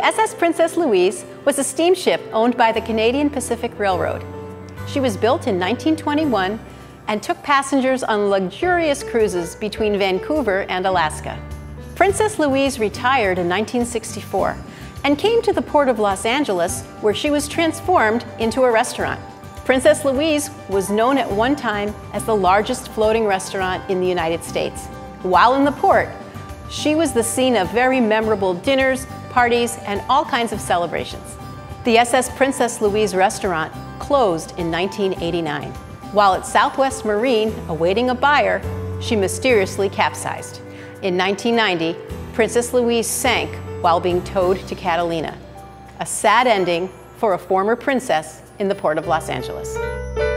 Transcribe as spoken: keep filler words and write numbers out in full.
S S Princess Louise was a steamship owned by the Canadian Pacific Railroad. She was built in nineteen twenty-one and took passengers on luxurious cruises between Vancouver and Alaska. Princess Louise retired in nineteen sixty-four and came to the Port of Los Angeles, where she was transformed into a restaurant. Princess Louise was known at one time as the largest floating restaurant in the United States. While in the port, she was the scene of very memorable dinners, parties, and all kinds of celebrations. The S S Princess Louise restaurant closed in nineteen eighty-nine. While at Southwest Marine, awaiting a buyer, she mysteriously capsized. In nineteen ninety, Princess Louise sank while being towed to Catalina. A sad ending for a former princess in the Port of Los Angeles.